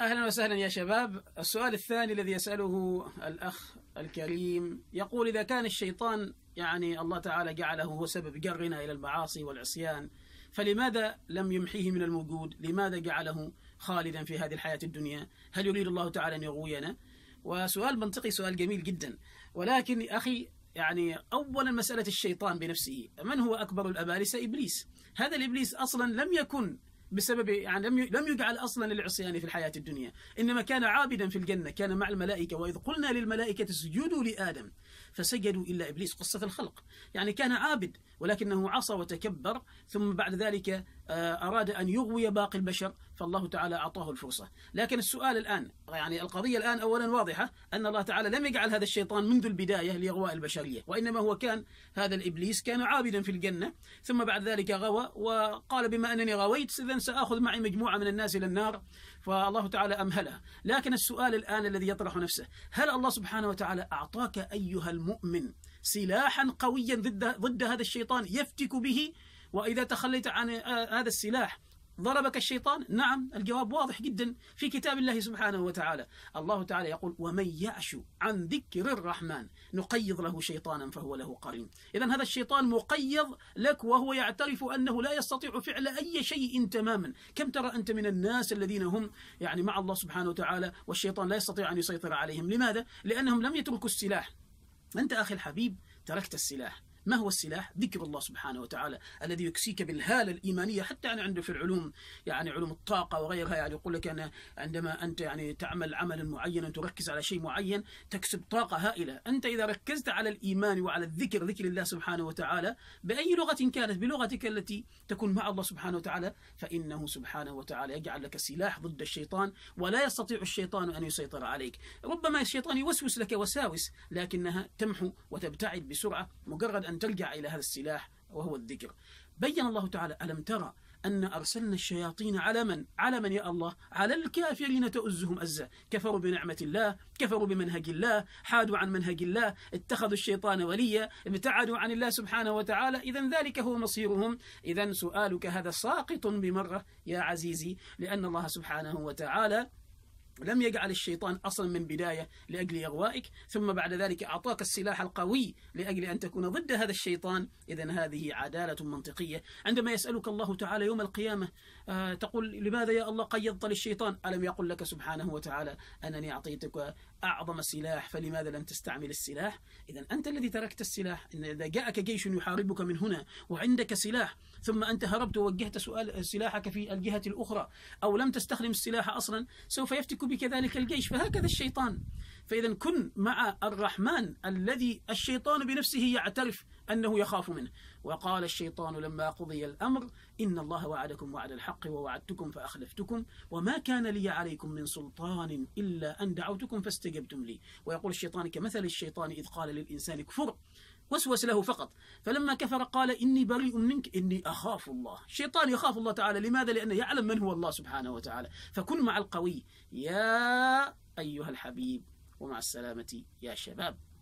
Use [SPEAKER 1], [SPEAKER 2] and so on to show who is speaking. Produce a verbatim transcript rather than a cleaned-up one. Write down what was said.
[SPEAKER 1] أهلا وسهلا يا شباب. السؤال الثاني الذي يسأله الأخ الكريم يقول: إذا كان الشيطان يعني الله تعالى جعله هو سبب جرنا إلى المعاصي والعصيان، فلماذا لم يمحيه من الموجود؟ لماذا جعله خالدا في هذه الحياة الدنيا؟ هل يريد الله تعالى أن يغوينا؟ وسؤال منطقي، سؤال جميل جدا. ولكن أخي، يعني أولا مسألة الشيطان بنفسه، من هو أكبر الأبالسة؟ إبليس. هذا الإبليس أصلا لم يكن بسبب يعني لم لم يجعل اصلا للعصيان في الحياه الدنيا، انما كان عابدا في الجنه، كان مع الملائكه، واذ قلنا للملائكه اسجدوا لادم فسجدوا الا ابليس. قصه الخلق، يعني كان عابد ولكنه عصى وتكبر، ثم بعد ذلك اراد ان يغوي باقي البشر، فالله تعالى اعطاه الفرصه. لكن السؤال الان، يعني القضيه الان اولا واضحه، ان الله تعالى لم يجعل هذا الشيطان منذ البدايه لاغواء البشريه، وانما هو كان هذا الابليس كان عابدا في الجنه، ثم بعد ذلك غوى وقال بما انني غويت اذا ساخذ معي مجموعه من الناس الى النار، فالله تعالى امهلها. لكن السؤال الان الذي يطرح نفسه: هل الله سبحانه وتعالى اعطاك ايها المؤمن سلاحا قويا ضد ضد هذا الشيطان يفتك به، واذا تخليت عن هذا السلاح ضربك الشيطان؟ نعم، الجواب واضح جدا في كتاب الله سبحانه وتعالى. الله تعالى يقول: ومن يعش عن ذكر الرحمن نقيض له شيطانا فهو له قرين. إذن هذا الشيطان مقيض لك، وهو يعترف أنه لا يستطيع فعل أي شيء تماما. كم ترى أنت من الناس الذين هم يعني مع الله سبحانه وتعالى والشيطان لا يستطيع أن يسيطر عليهم؟ لماذا؟ لأنهم لم يتركوا السلاح. أنت أخي الحبيب تركت السلاح. ما هو السلاح؟ ذكر الله سبحانه وتعالى الذي يكسيك بالهالة الإيمانية. حتى أنا عنده في العلوم، يعني علوم الطاقة وغيرها، يعني يقول لك أنا عندما أنت يعني تعمل عملا معينا تركز على شيء معين تكسب طاقة هائلة. أنت إذا ركزت على الإيمان وعلى الذكر، ذكر الله سبحانه وتعالى بأي لغة كانت، بلغتك التي تكون مع الله سبحانه وتعالى، فإنه سبحانه وتعالى يجعل لك سلاح ضد الشيطان، ولا يستطيع الشيطان أن يسيطر عليك. ربما الشيطان يوسوس لك وساوس، لكنها تمحو وتبتعد بسرعة مجرد أن ترجع إلى هذا السلاح وهو الذكر. بين الله تعالى: ألم ترى أن أرسلنا الشياطين على من؟ على من يا الله؟ على الكافرين تؤزهم أزا. كفروا بنعمة الله، كفروا بمنهج الله، حادوا عن منهج الله، اتخذوا الشيطان وليا، ابتعدوا عن الله سبحانه وتعالى. إذن ذلك هو مصيرهم. إذن سؤالك هذا ساقط بمرة يا عزيزي، لأن الله سبحانه وتعالى لم يجعل الشيطان أصلا من بداية لأجل إغوائك، ثم بعد ذلك أعطاك السلاح القوي لأجل أن تكون ضد هذا الشيطان. إذن هذه عدالة منطقية. عندما يسألك الله تعالى يوم القيامة آه تقول: لماذا يا الله قيضت للشيطان؟ ألم يقل لك سبحانه وتعالى أنني أعطيتك أعظم سلاح فلماذا لم تستعمل السلاح؟ إذن أنت الذي تركت السلاح. إن إذا جاءك جيش يحاربك من هنا وعندك سلاح، ثم أنت هربت ووجهت سؤال سلاحك في الجهة الأخرى، أو لم تستخدم السلاح أصلا، سوف يفتك بك ذلك الجيش. فهكذا الشيطان. فإذا كن مع الرحمن الذي الشيطان بنفسه يعترف أنه يخاف منه. وقال الشيطان لما قضي الأمر: إن الله وعدكم وعد الحق ووعدتكم فأخلفتكم وما كان لي عليكم من سلطان إلا أن دعوتكم فاستجبتم لي. ويقول الشيطان: كمثل الشيطان إذ قال للإنسان كفر، وسوس له فقط، فلما كفر قال: إني بريء منك إني أخاف الله. الشيطان يخاف الله تعالى. لماذا؟ لأنه يعلم من هو الله سبحانه وتعالى. فكن مع القوي يا أيها الحبيب، ومع السلامة يا شباب.